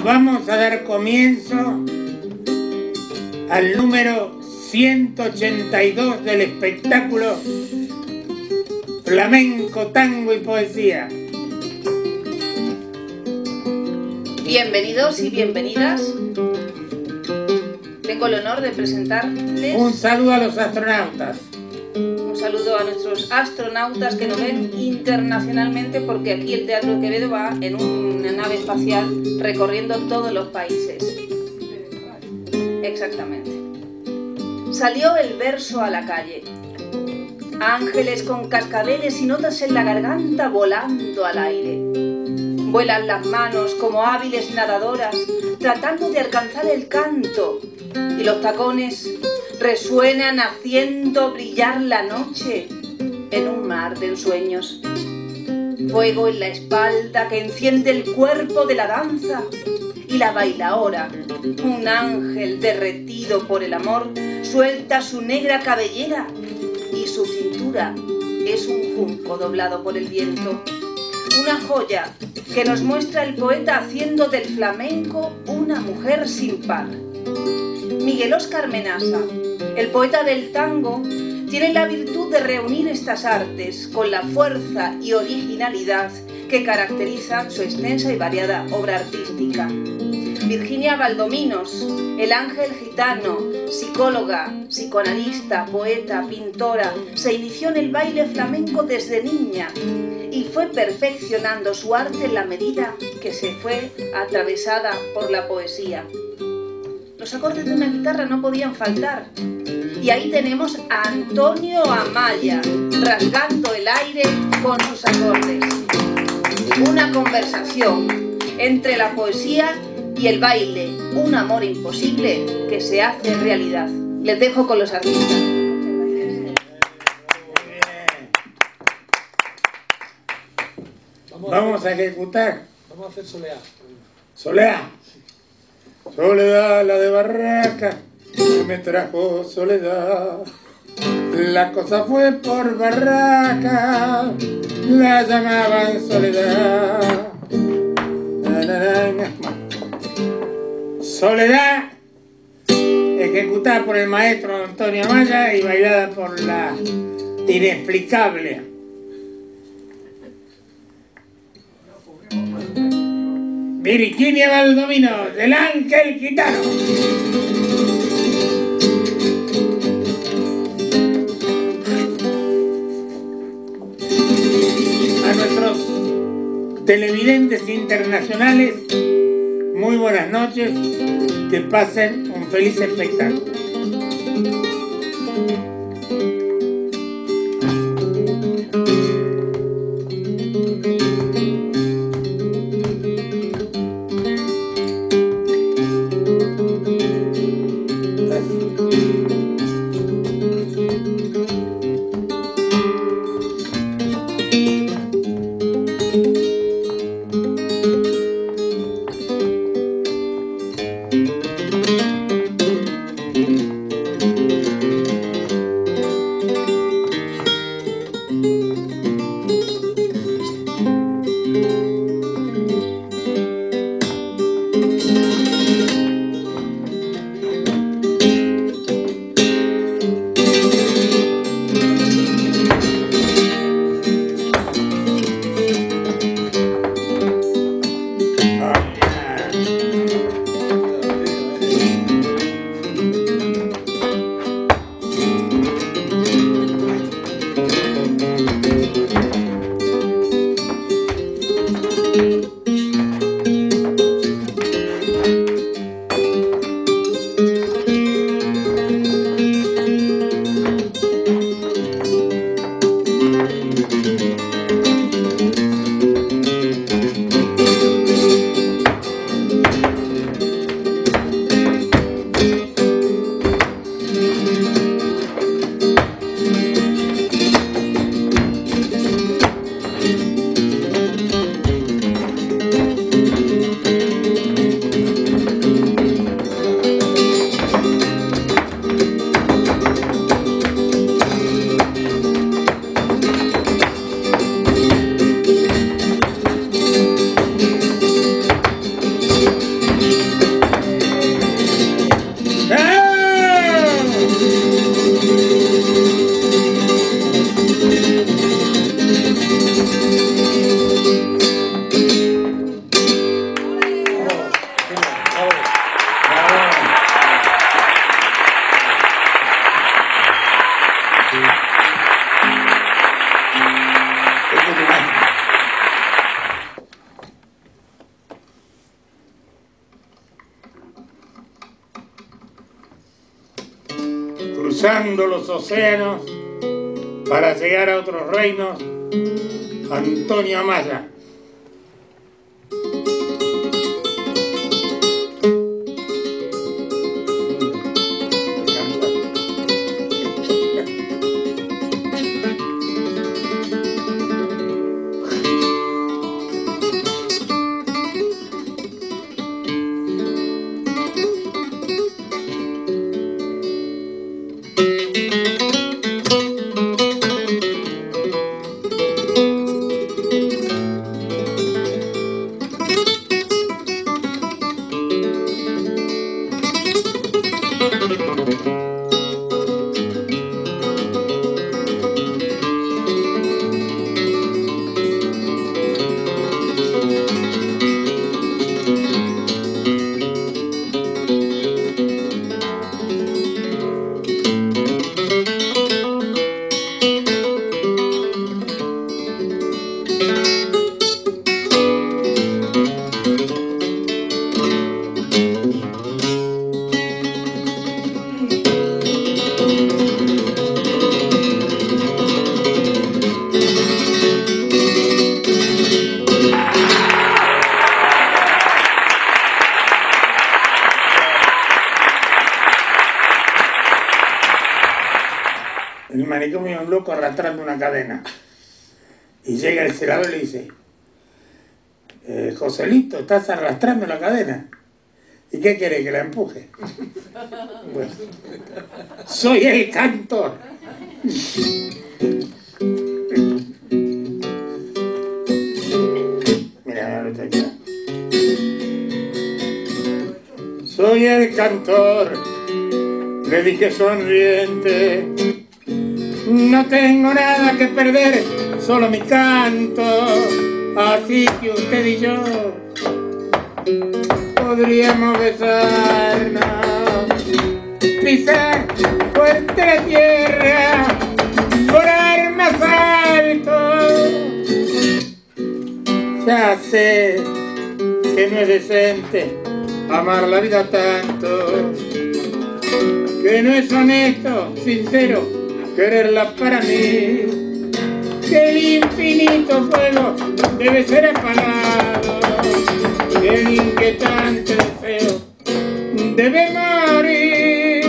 Bueno, vamos a dar comienzo al número 182 del espectáculo Flamenco, Tango y Poesía. Bienvenidos y bienvenidas. Tengo el honor de presentarles Un saludo a los astronautas. un saludo a nuestros astronautas que nos ven internacionalmente, porque aquí el Teatro de Quevedo va en una nave espacial recorriendo todos los países. Exactamente. Salió el verso a la calle. Ángeles con cascabeles y notas en la garganta volando al aire. Vuelan las manos como hábiles nadadoras, tratando de alcanzar el canto, y los tacones resuenan haciendo brillar la noche en un mar de ensueños. Fuego en la espalda que enciende el cuerpo de la danza, y la bailaora, un ángel derretido por el amor, suelta su negra cabellera y su cintura es un junco doblado por el viento. Una joya que nos muestra el poeta haciendo del flamenco una mujer sin par. Miguel Óscar Menaza, el poeta del tango, tiene la virtud de reunir estas artes con la fuerza y originalidad que caracteriza su extensa y variada obra artística. Virginia Valdominos, el ángel gitano, psicóloga, psicoanalista, poeta, pintora, se inició en el baile flamenco desde niña y fue perfeccionando su arte en la medida que se fue atravesada por la poesía. Los acordes de una guitarra no podían faltar. Y ahí tenemos a Antonio Amaya, rasgando el aire con sus acordes. Una conversación entre la poesía y el baile, un amor imposible que se hace realidad. Les dejo con los artistas. Vamos a ejecutar. Vamos a hacer soleá. Soleá. Soledad, la de Barraca, que me trajo soledad. La cosa fue por Barraca, la llamaban Soledad. Soledad, ejecutada por el maestro Antonio Amaya y bailada por la inexplicable Virginia Valdominos, del ángel gitano. A nuestros televidentes internacionales, muy buenas noches, que pasen un feliz espectáculo. cruzando los océanos para llegar a otros reinos, Antonio Amaya. En el manicomio hay un loco arrastrando una cadena. Y llega el celador y le dice: Joselito, estás arrastrando la cadena. ¿Y qué quiere? ¿Que la empuje? Bueno, soy el cantor. Mira, ahorita ya. Soy el cantor, le dije sonriente. No tengo nada que perder, solo mi canto. Así que usted y yo podríamos besarnos, pisar fuerte la tierra, volar más alto. Ya sé que no es decente amar la vida tanto, que no es honesto, sincero quererla para mí, que el infinito fuego debe ser apagado, que el inquietante deseo debe morir.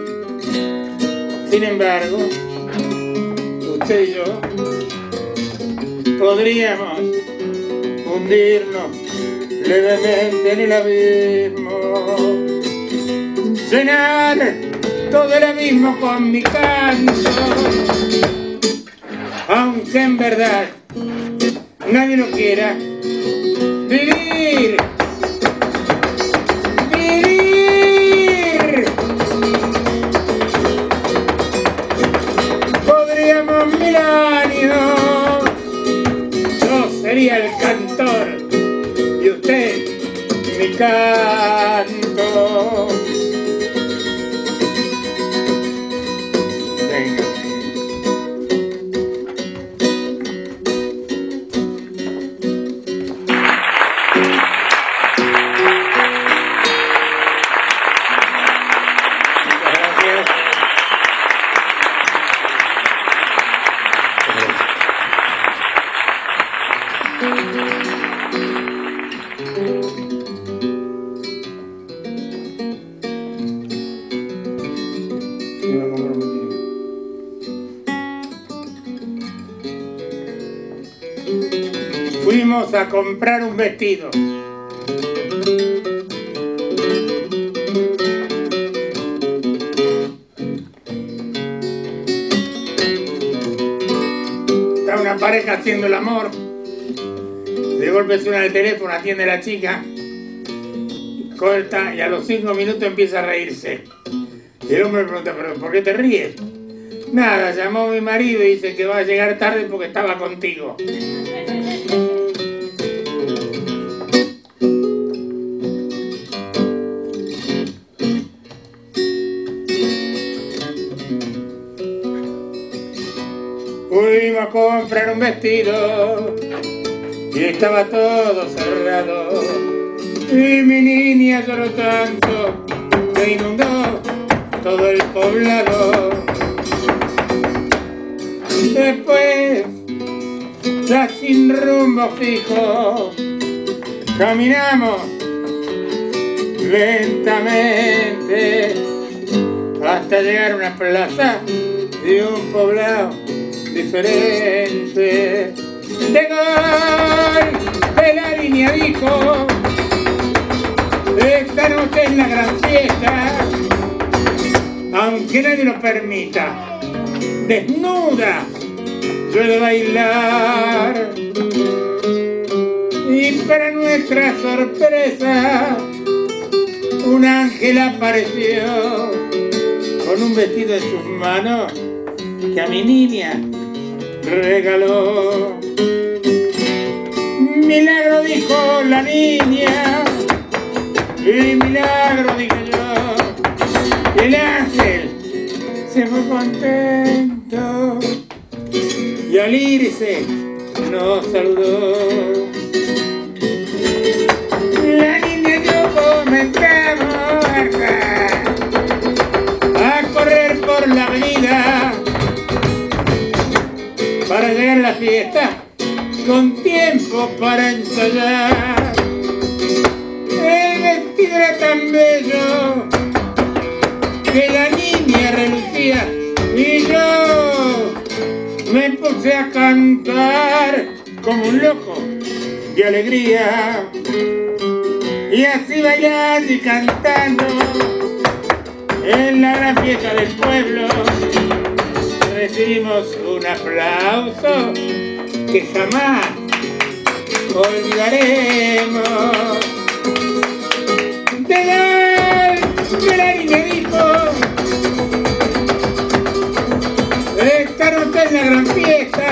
Sin embargo, usted y yo podríamos hundirnos levemente en el abismo, llenar todo el abismo con mi canto, aunque en verdad nadie lo quiera vivir. Vivir. Podríamos 1000 años, yo sería el cantor y usted mi canto. Fuimos a comprar un vestido. Está una pareja haciendo el amor. De golpe suena el teléfono, atiende la chica, corta y a los 5 minutos empieza a reírse. Y el hombre le pregunta: ¿pero por qué te ríes? Nada, llamó a mi marido y dice que va a llegar tarde porque estaba contigo. Fuimos a comprar un vestido y estaba todo cerrado. Y mi niña lloró tanto, se inundó todo el poblado. Después, ya sin rumbo fijo, caminamos lentamente hasta llegar a una plaza de un poblado diferente. De gol de la línea dijo: esta noche es la gran fiesta, aunque nadie lo permita. Desnuda yo he de bailar. Y para nuestra sorpresa, un ángel apareció con un vestido en sus manos que a mi niña regaló. Milagro, dijo la niña, y milagro, dije yo. El ángel se fue contento y al irse nos saludó. La niña y yo comenzamos a correr por la avenida para llegar a la fiesta con tiempo para ensayar. El vestido era tan bello que la niña relucía y yo me puse a cantar como un loco de alegría. Y así bailando y cantando en la gran fiesta del pueblo recibimos un aplauso que jamás olvidaremos. De la niña dijo: esta noche es la gran fiesta,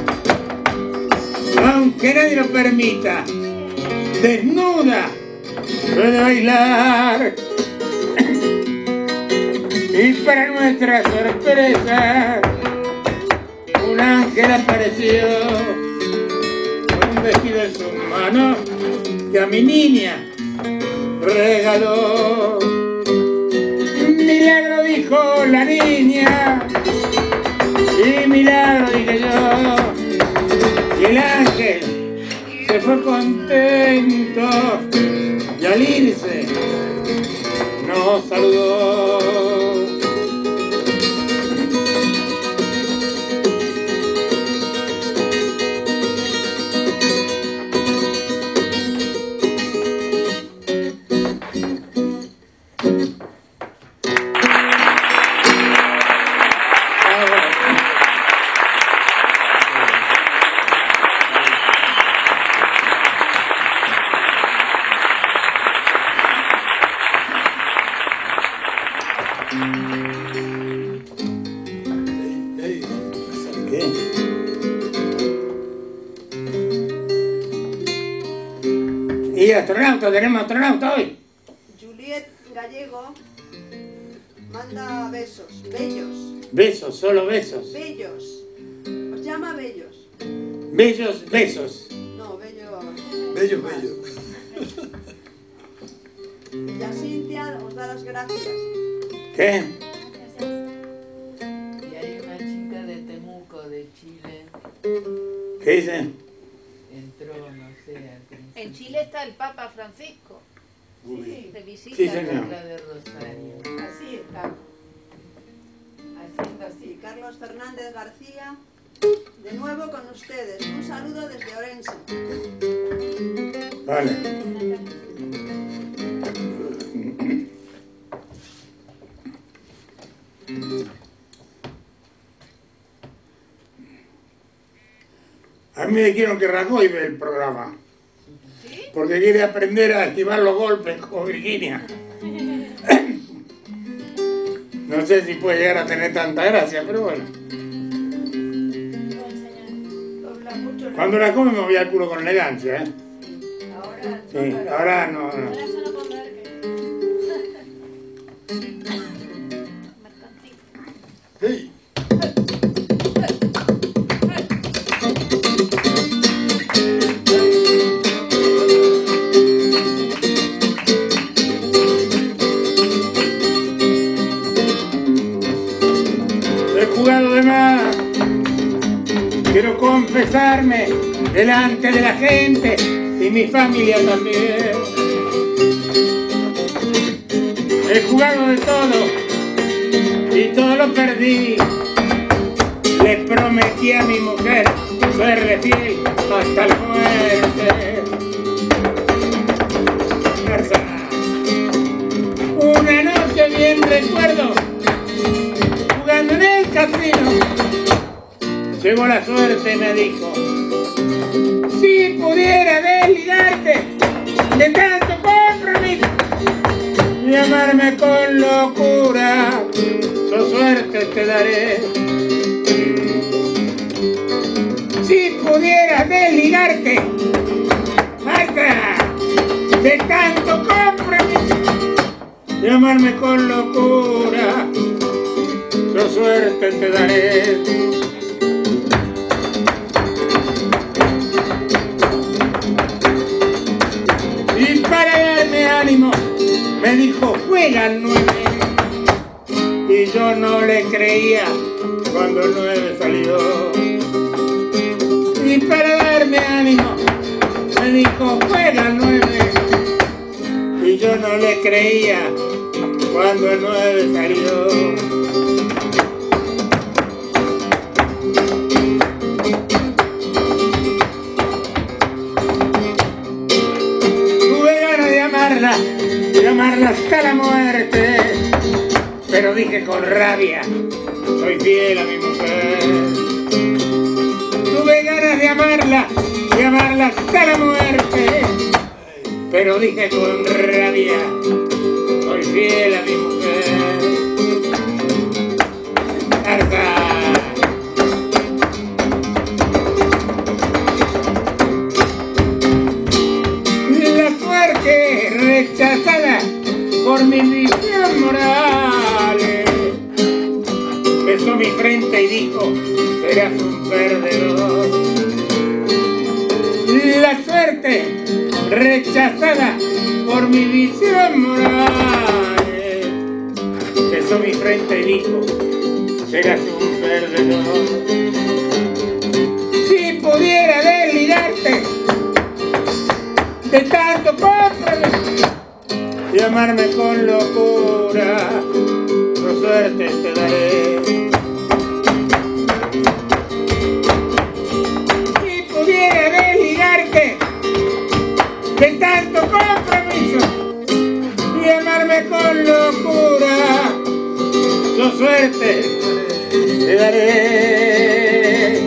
aunque nadie lo permita. Desnuda puede bailar. Y para nuestra sorpresa, un ángel apareció con un vestido en sus manos que a mi niña regaló. Milagro, dijo la niña, y milagro, dije yo. Y el ángel se fue contento y al irse nos saludó. Y astronauta, tenemos astronauta hoy. Juliet Gallego manda besos, bellos. Besos, solo besos. Bellos. Os llama bellos. Bellos besos. No, bello. Bello, bello. Y a Cintia os da las gracias. ¿Qué? Y hay una chica de Temuco, de Chile, ¿Qué dice? entró, no sé, al principio. En Chile está el Papa Francisco, Sí, de visita. Sí, señor. La de Rosario. así está. Haciendo así. Carlos Fernández García, de nuevo con ustedes. Un saludo desde Orense. Vale. A mí me dijeron que Rajoy ve el programa. ¿Sí? Porque quiere aprender a esquivar los golpes como Virginia. No sé si puede llegar a tener tanta gracia, pero bueno. Dobla mucho la... Cuando la come me voy al culo con elegancia, ¿eh? Ahora, Sí, ahora no. Hey. He jugado de más gozarme delante de la gente y mi familia también. He jugado de todo y todo lo perdí. Le prometí a mi mujer serle fiel hasta la muerte. Una noche bien recuerdo, jugando en el casino, llegó la suerte y me dijo: si pudiera desligarte de tanto compromiso y amarme con locura, yo suerte te daré. Si pudiera desligarte, basta, de tanto compromiso y amarme con locura, yo suerte te daré. Y para darme ánimo me dijo: juega el 9. Y yo no le creía cuando el 9 salió. Y para darme ánimo me dijo: juega el 9. Y yo no le creía cuando el 9 salió. Tuve ganas de amarla hasta la muerte, pero dije con rabia: soy fiel a mi mujer. Tuve ganas de amarla hasta la muerte, pero dije con rabia: soy fiel a mi mujer. Arca. La suerte rechazada por mi visión moral besó mi frente y dijo: serás un perdedor. La suerte rechazada por mi visión moral besó mi frente y dijo: serás un perdedor. Si pudiera desligarte de tanto compromiso y amarme con locura, yo suerte te daré. Si pudiera desligarte de tanto compromiso y amarme con locura, yo suerte te daré.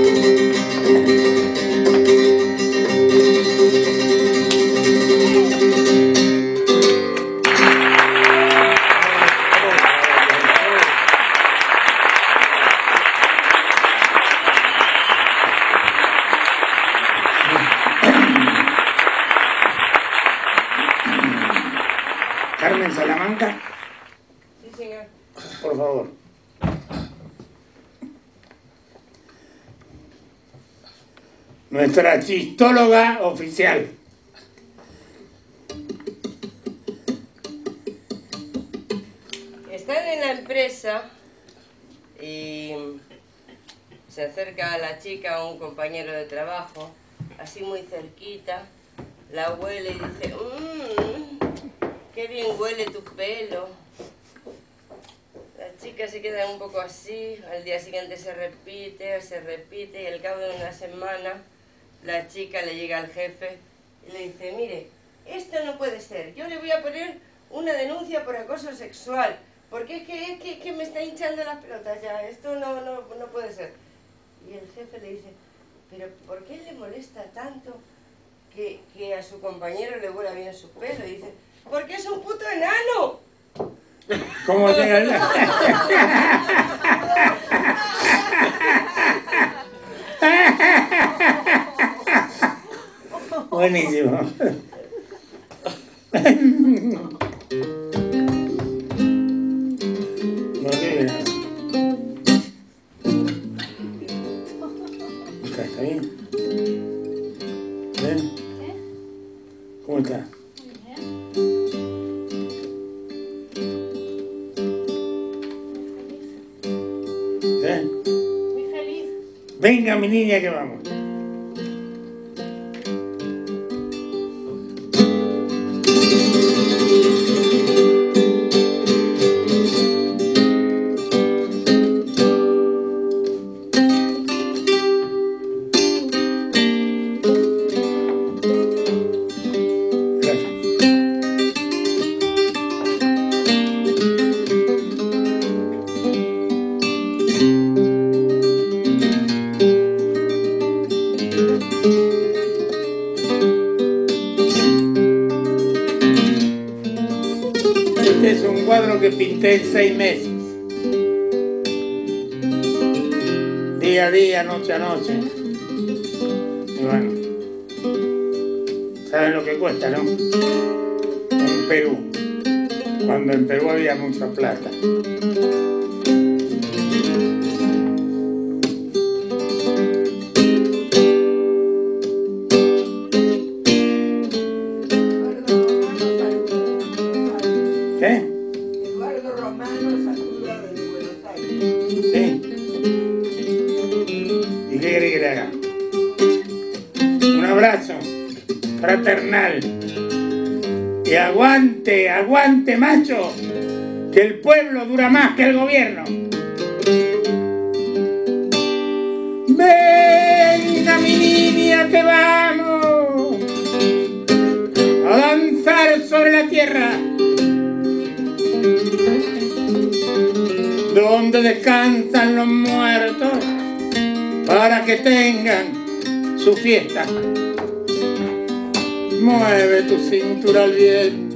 Carmen Salamanca. Sí, señor. Por favor. Nuestra chistóloga oficial. Están en la empresa y se acerca a la chica a un compañero de trabajo, así muy cerquita, la huele y dice: qué bien huele tu pelo. La chica se queda un poco así, al día siguiente se repite y al cabo de una semana la chica le llega al jefe y le dice: mire, esto no puede ser, yo le voy a poner una denuncia por acoso sexual, porque es que me está hinchando las pelotas ya, esto no puede ser. Y el jefe le dice: pero ¿por qué le molesta tanto que a su compañero le huela bien su pelo? Y dice: porque es un puto enano. ¿Cómo te hablas? Buenísimo. No tiene nada. ¿Está bien? ¿Bien? ¿Cómo está? Venga, mi niña, que vamos. Este es un cuadro que pinté en 6 meses. Día a día, noche a noche. Y bueno, ¿saben lo que cuesta, no? En Perú, cuando en Perú había mucha plata. ¿Qué? Eduardo Romano saluda desde Buenos Aires. ¿Sí? ¿Y qué querés que le haga? Un abrazo fraternal. Y aguante, aguante, macho, que el pueblo dura más que el gobierno. Venga, mi niña, que vamos a danzar sobre la tierra, donde descansan los muertos para que tengan su fiesta. Mueve tu cintura al viento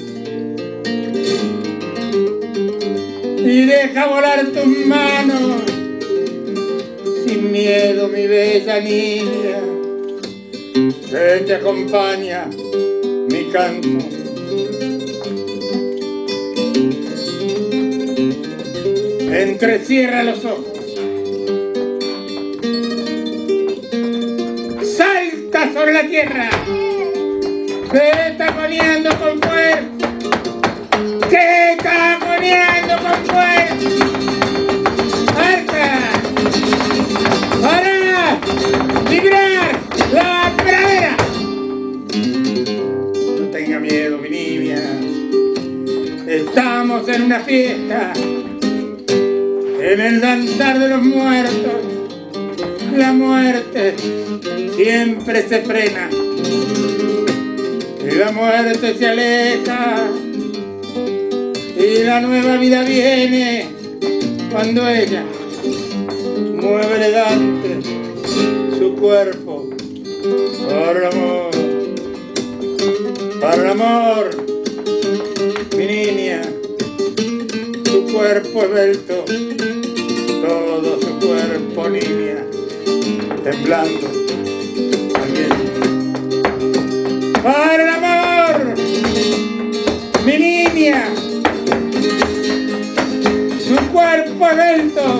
y deja volar tus manos sin miedo, mi bella niña, que te acompaña mi canto. Entrecierra los ojos, salta sobre la tierra, que taconeando con fuerza, que taconeando con fuerza. Alza para vibrar la pradera. No tenga miedo, mi niña, estamos en una fiesta, en el danzar de los muertos. La muerte siempre se frena y la muerte se aleja, y la nueva vida viene cuando ella mueve elegante su cuerpo por el amor, para el amor, mi niña, su cuerpo esbelto, todo su cuerpo, niña, temblando al viento. Para el amor, mi niña, su cuerpo esbelto.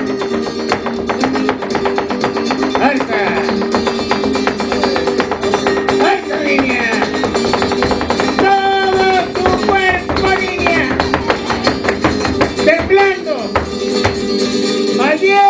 Alza, alza, niña, todo su cuerpo, niña, temblando al viento.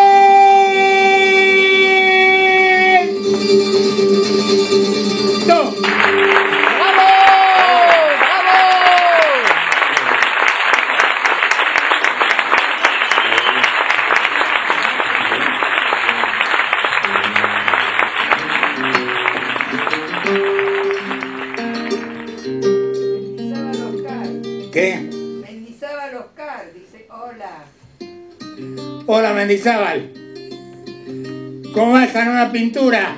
¿Qué? Mendizábal Oscar dice hola. Hola, Mendizábal. ¿Cómo va esa nueva pintura?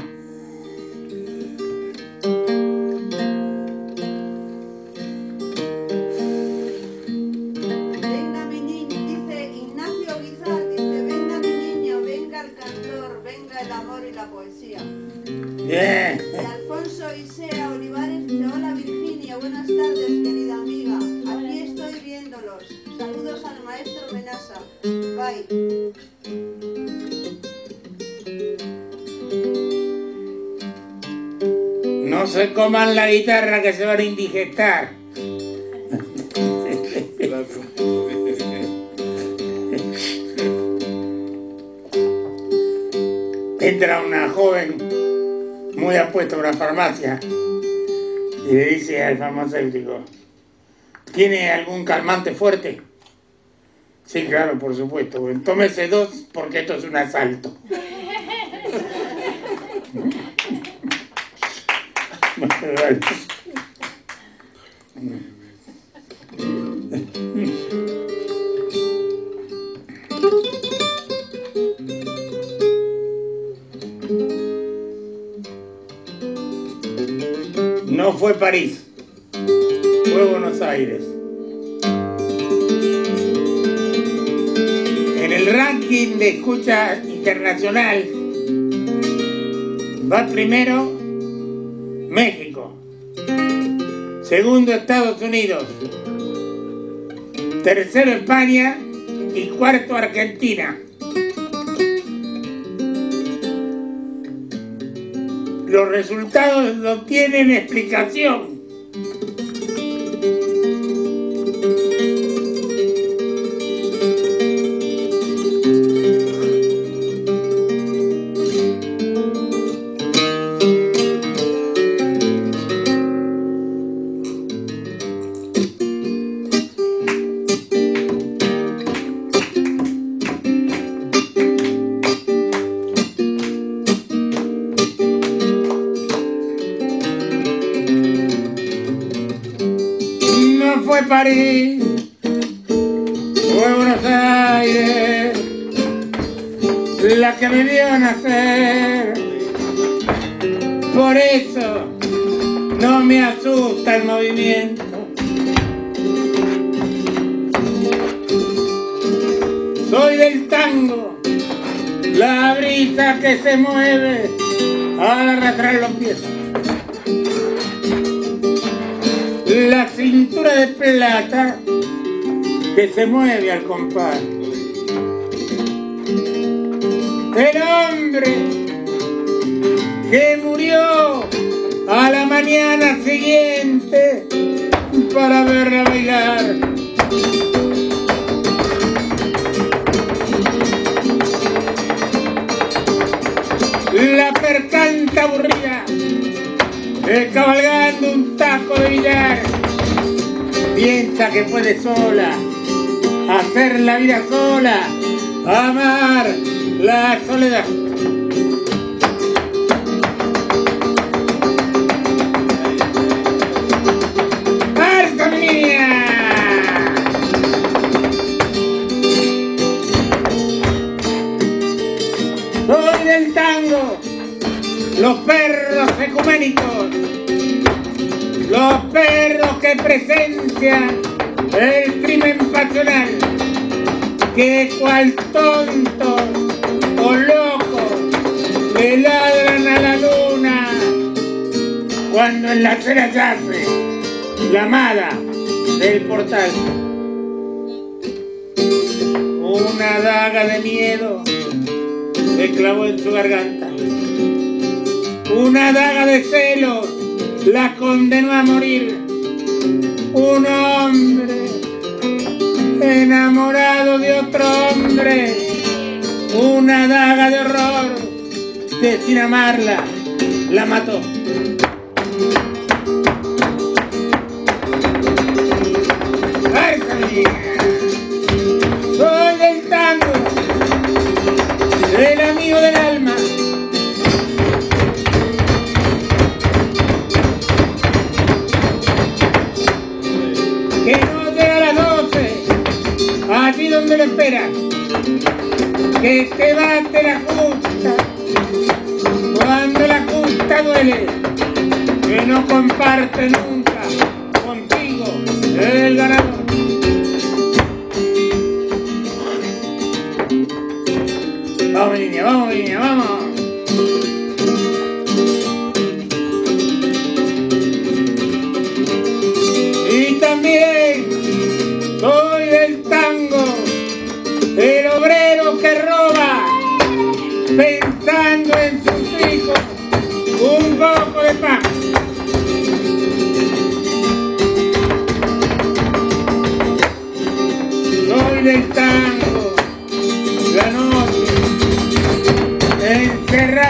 Venga mi niño, dice Ignacio Guizar, dice venga mi niño, venga el cantor, venga el amor y la poesía. Bien. Y Alfonso Isea Olivares dice hola Virginia, buenas tardes querida amiga, aquí estoy viéndolos. Saludos al maestro Menasa. Bye. No se coman la guitarra que se van a indigestar. entra una joven muy apuesta a una farmacia y le dice al farmacéutico: ¿tiene algún calmante fuerte? Sí, claro, por supuesto. Bueno, tómese 2 porque esto es un asalto. No fue París, fue Buenos Aires. En el ranking de escucha internacional va primero México, segundo Estados Unidos, tercero España y cuarto Argentina. Los resultados no tienen explicación. Fue París, fue Buenos Aires, la que me vio nacer. Por eso no me asusta el movimiento. Soy del tango, la brisa que se mueve al arrastrar los pies. La cintura de plata que se mueve al compás. El hombre que murió a la mañana siguiente para verla bailar. La percanta aburrida cabalgando un taco de billar, piensa que puede sola hacer la vida sola, amar la soledad. ¡Arca mía! Soy del tango, los perros ecuménicos, los perros que presencian el crimen pasional, que cual tontos o locos le ladran a la luna cuando en la acera yace la amada del portal. Una daga de miedo se clavó en su garganta. Una daga de celos la condenó a morir. Un hombre enamorado de otro hombre. Una daga de horror que sin amarla la mató. Soy del tango, el amigo del alma. Que no llega a las 12, allí donde lo esperas. Que te bate la justa, cuando la justa duele. Que no comparte nunca contigo el ganador. Vamos niña, vamos niña, vamos. Y también soy del tango, el obrero que roba, pensando en sus hijos, un poco de paz. Soy del tango, la noche encerrada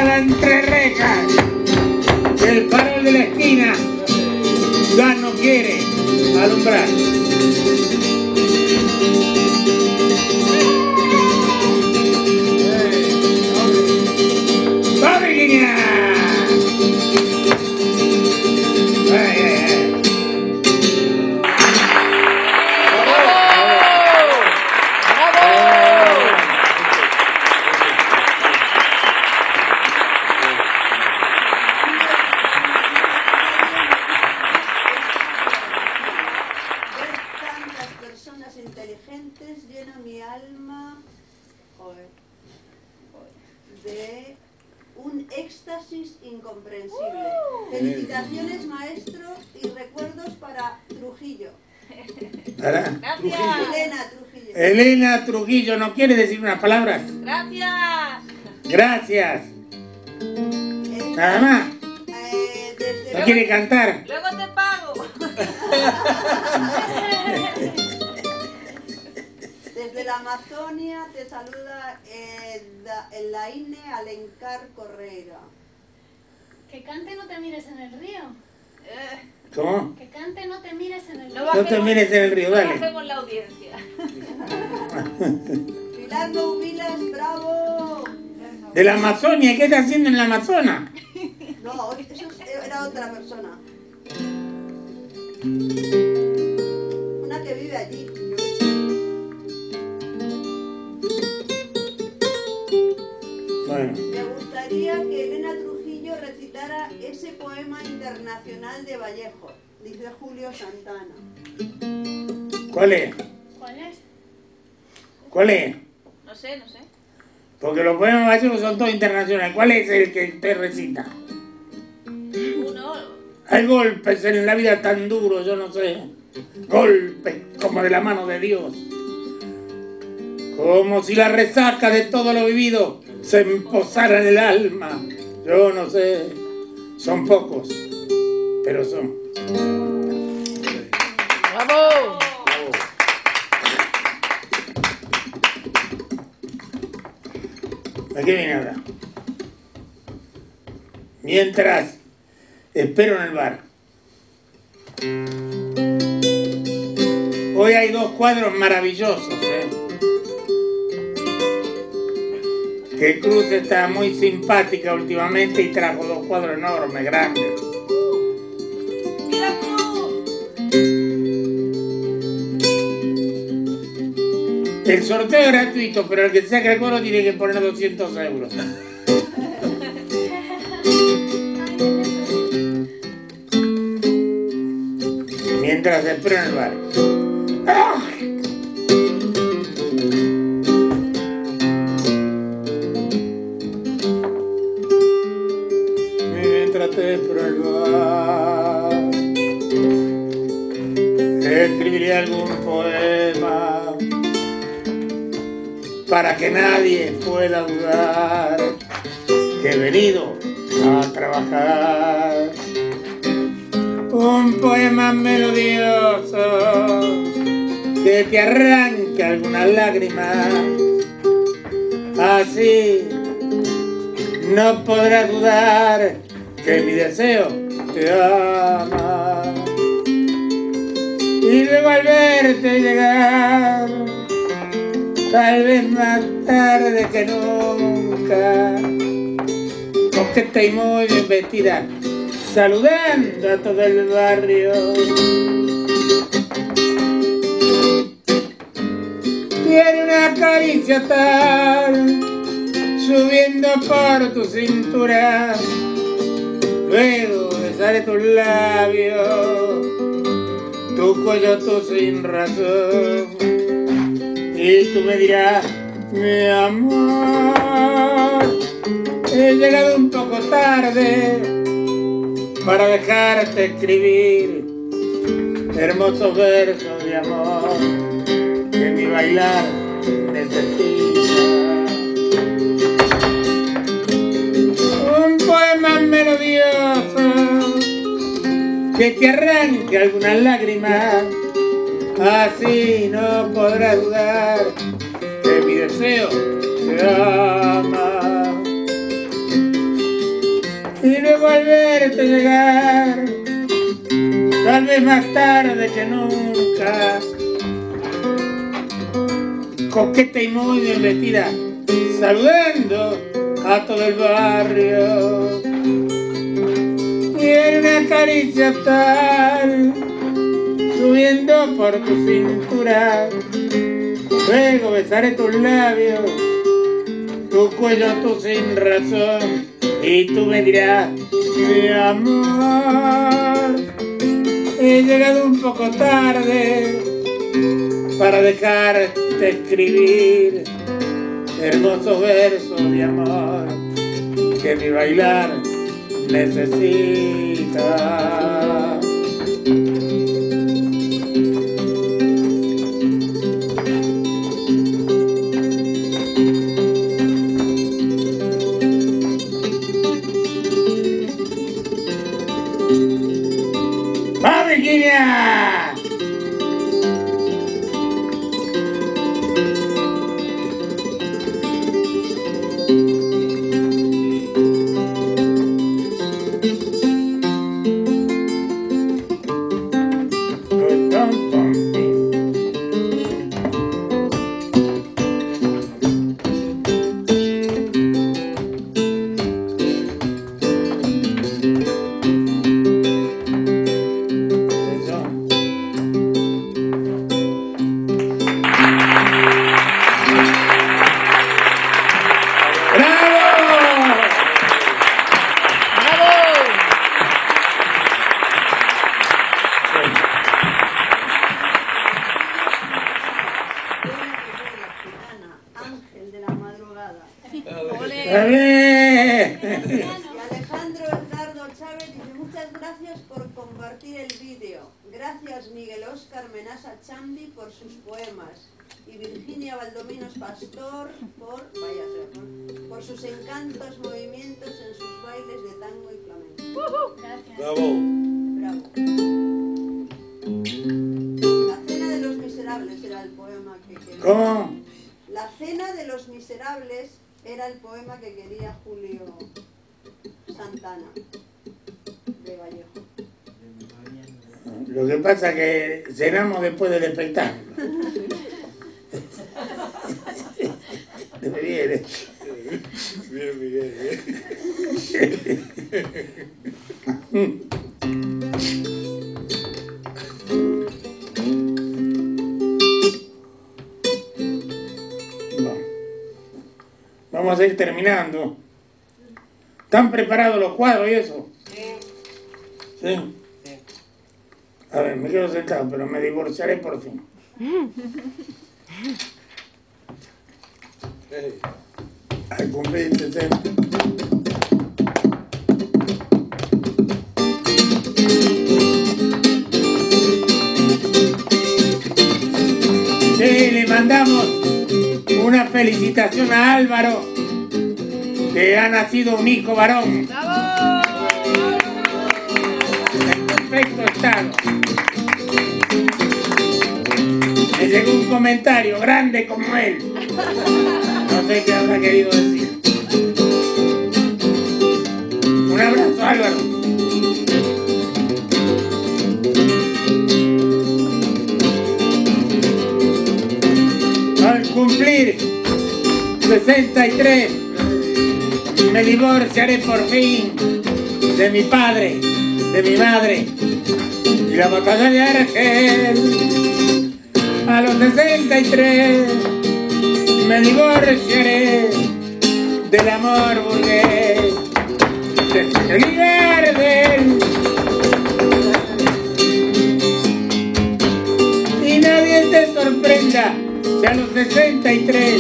no quiere alumbrar. ¡Va, Virginia! Inteligentes llena mi alma de un éxtasis incomprensible. Felicitaciones, maestro, y recuerdos para Trujillo. ¿Verdad? Gracias. Elena Trujillo. Elena Trujillo, ¿no quiere decir unas palabras? Gracias. Gracias. Nada más. Desde ¿No quiere cantar? Luego te pago. Desde la Amazonia te saluda el Laine Alencar Correira. Que cante, no te mires en el río. ¿Cómo? Que cante, no te mires en el río. No te mires en el río, No dale. bajemos la audiencia. Pilar Louvilas, bravo. De la Amazonia, ¿qué está haciendo en la Amazona? No, eso era otra persona. Una que vive allí. Bueno, Me gustaría que Elena Trujillo recitara ese poema internacional de Vallejo, dice Julio Santana. ¿cuál es? ¿Cuál es? ¿Cuál es? No sé. Porque los poemas gallegos son todos internacionales. ¿Cuál es el que usted recita? Uno. Hay golpes en la vida tan duros, yo no sé. Golpes como de la mano de Dios. Como si la resaca de todo lo vivido se emposara en el alma. Yo no sé. Son pocos, pero son. ¡Bravo! ¿A qué viene ahora? Mientras espero en el bar. Hoy hay dos cuadros maravillosos, Que Cruz está muy simpática últimamente y trajo dos cuadros enormes, grandes. ¡Mira tú! El sorteo es gratuito, pero el que saque el cuadro tiene que poner 200 euros. Mientras espero en el bar. ¡Ah! Mientras te espero en el bar, escribiré algún poema para que nadie pueda dudar que he venido a trabajar. Un poema melodioso que te arranque alguna lágrima, así no podrás dudar que mi deseo te ama. Y luego al verte llegar, tal vez más tarde que nunca, coqueta y muy bien vestida, saludando a todo el barrio. Tiene una caricia tal, subiendo por tu cintura, luego besaré tus labios, tu cuello, tu sin razón, y tú me dirás, mi amor, he llegado un poco tarde para dejarte escribir hermosos versos de amor que mi bailar necesita. Un poema melodioso que te arranque algunas lágrimas, así no podrás dudar que mi deseo te ama. Y luego al verte llegar, tal vez más tarde que nunca, coqueta y muy bien vestida, saludando a todo el barrio. Y en una caricia tal, subiendo por tu cintura, luego besaré tus labios, tu cuello, tu sin razón, y tú me dirás, mi amor, he llegado un poco tarde para dejarte escribir hermosos versos de amor que mi bailar necesita. ¡Va, Virginia! Ángel de la madrugada. ¡Está bien! Y Alejandro Edgardo Chávez dice muchas gracias por compartir el vídeo. Gracias Miguel Óscar Menasa Chambi por sus poemas. Y Virginia Valdominos Pastor por sus encantos movimientos en sus bailes de tango y flamenco. Gracias. Bravo. Bravo. La cena de los miserables era el poema que quería. ¿Cómo? La cena de los miserables era el poema que quería Julio Santana de Vallejo. Lo que pasa es que cenamos después del espectáculo. Bien. Bien, Miguel. Bueno, vamos a ir terminando. ¿Están preparados los cuadros y eso? Sí, Sí. sí. A ver, me quedo sentado, pero me divorciaré por fin. Hey. Al cumplir 60. Sí, le mandamos una felicitación a Álvaro, que ha nacido un hijo varón. En perfecto estado. Me llegó un comentario grande como él. No sé qué habrá querido decir. Un abrazo, Álvaro. Al cumplir 63, me divorciaré por fin de mi padre, de mi madre y la batalla de Argel. A los 63 me divorciaré del amor burgués, de Gardel. Y nadie te sorprenda si a los 63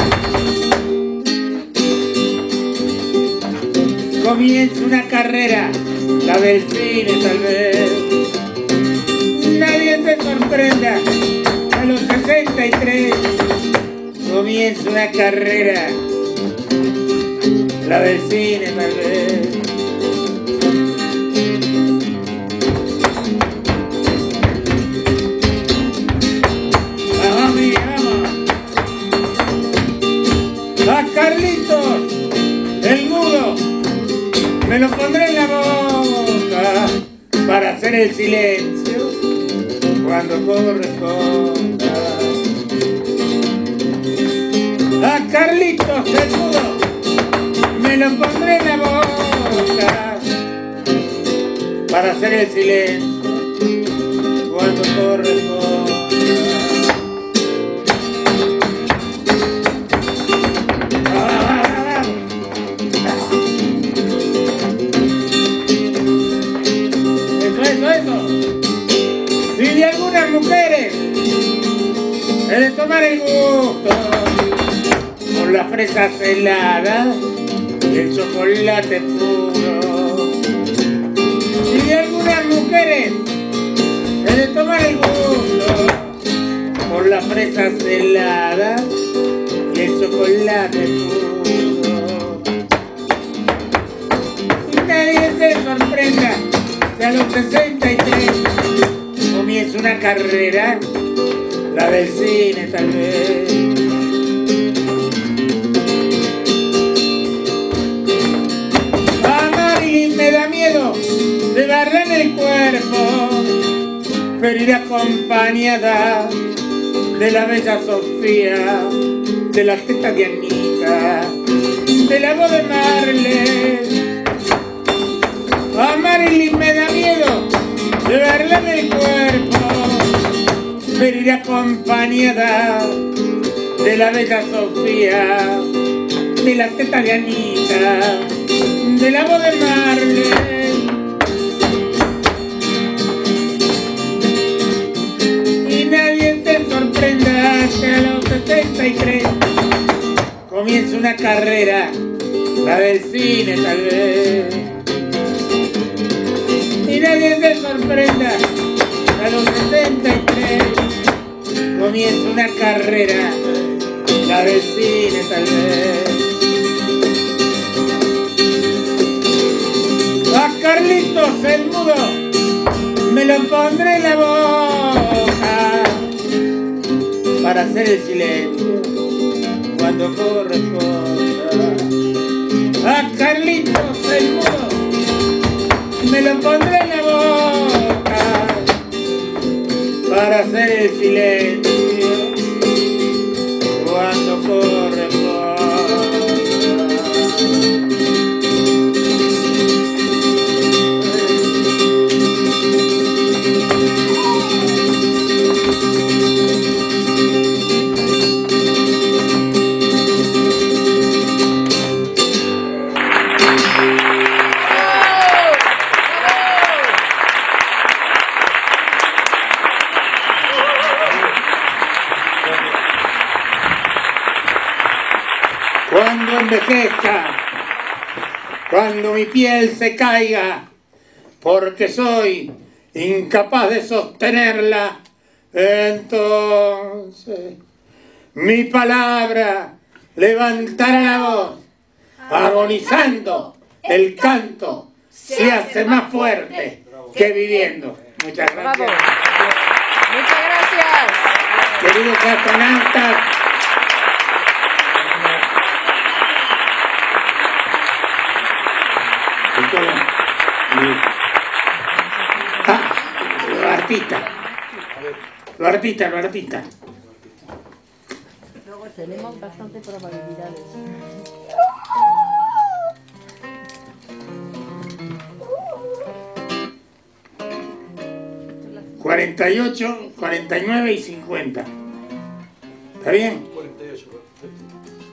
comienza una carrera, la del cine tal vez. Nadie te sorprenda si a los 63 comienza una carrera, la del cine tal vez. Vamos, Miguel, vamos. A Carlitos, el mudo, me lo pondré en la boca para hacer el silencio. cuando corresponda. A Carlitos el mudo me lo pondré en la boca para hacer el silencio cuando corresponda. Eso. Y de algunas mujeres he de tomar el gusto por las fresas heladas y el chocolate puro. Y de algunas mujeres he de tomar el gusto por las fresas heladas y el chocolate puro. Y nadie se sorprenda si a los 63 comienza una carrera, la del cine tal vez. A Marilyn me da miedo llevarla en el cuerpo, pero ir acompañada de la bella Sofía, de la teta de Anita, de la voz de Marley. A Marilyn me da miedo llevarla en el cuerpo, pero ir acompañada de la bella Sofía, de la teta de Anita, de la voz de Marley. Y nadie se sorprenda que a los 63 comienza una carrera, la del cine tal vez. Y nadie se sorprenda, a los 63 comienza una carrera, la del cine tal vez. A Carlitos el mudo me lo pondré en la boca para hacer el silencio cuando corresponda. A Carlitos el mudo me lo pondré en la boca para hacer el silencio cuando corresponda. Cuando envejezca, cuando mi piel se caiga, porque soy incapaz de sostenerla, entonces mi palabra levantará la voz, agonizando el canto se hace más fuerte que viviendo. Muchas gracias. Bravo. Muchas gracias. Queridos astronautas, lo artista. Tenemos bastante probabilidades. ...48, 49 y 50. ¿Está bien? 48, perfecto.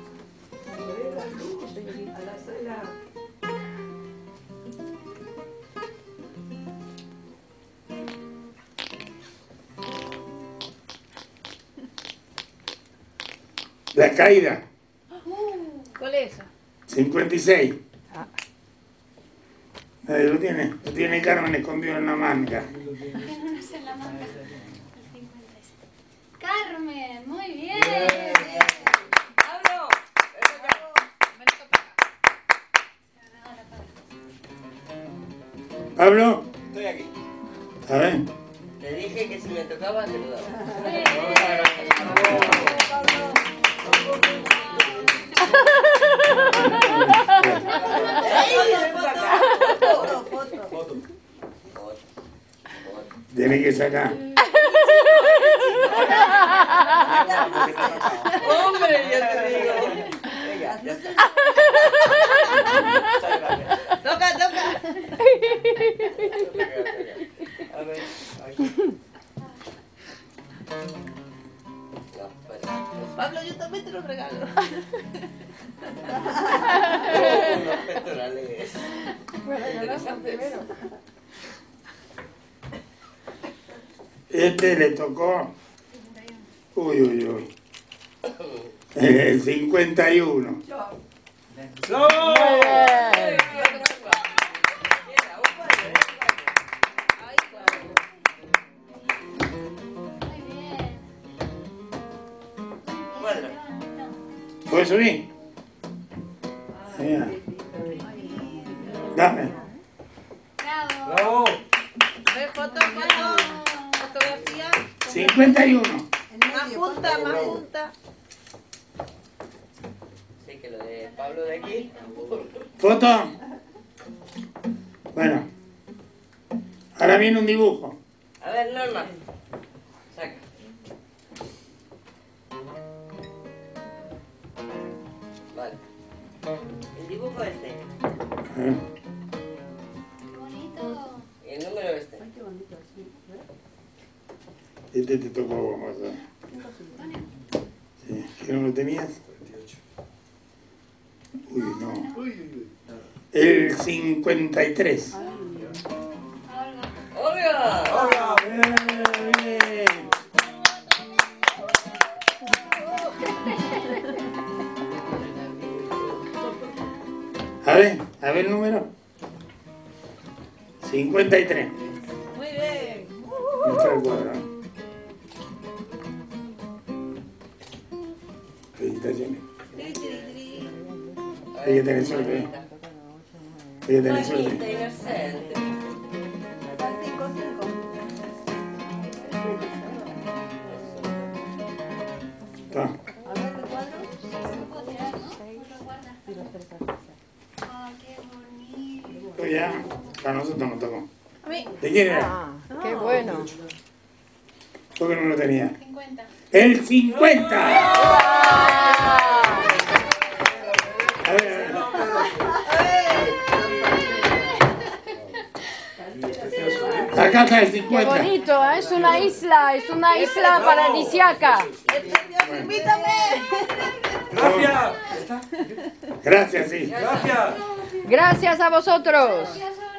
La caída. ¿Cuál es esa? 56. Nadie lo tiene. Lo tiene Carmen escondido en una manga. No sé la manga. El 56. Carmen, muy bien. ¡Pablo! Pablo, Estoy aquí. a ver. Te dije que si me tocaba te lo daba. Foto. Tiene que sacar. ¡Hombre, ya te digo! Venga, ya está. ¡Toca, toca! A ver, aquí. No, bueno. Pablo, yo también te lo regalo. Unos pectorales. Bueno, yo lo sé primero. Este le tocó. Uy, uy, uy. El 51. Muy bien. Muy bien. Cuadra. ¿Puedes subir? Mira. Dame. Bravo. Ve, foto, foto. Fotografía. 51. Más junta, más junta. Sí, que lo de Pablo de aquí. Foto. Bueno. Ahora viene un dibujo. A ver, Norma. Saca. Vale. El dibujo este. Eh, Qué bonito. Y el número este. Este te tocó a vos, Marta. Sí. ¿Qué número tenías? Uy, no. El 53. Olga. ¡Olga! Bien. A ver el número. 53. Muy bien. Muestra el cuadrado. Felicitaciones. Hay que tener suerte. Hay que tener suerte. Bonita, inocente. Al 5, 5. Está. A ver, ¿qué cuadro? Puedo tirar, ¿no? Lo guarda. Ah, qué bonito. Pues ya, para nosotros nos tocó. A mí. ¿De quién era? Ah, qué bueno. ¿Por qué no lo tenía? 50. ¡El 50! A ver. Acá está el Qué 50. bonito, ¿eh? Es una isla paradisiaca. ¡Invítame! Gracias. Gracias, sí. Gracias. Gracias a vosotros. Gracias.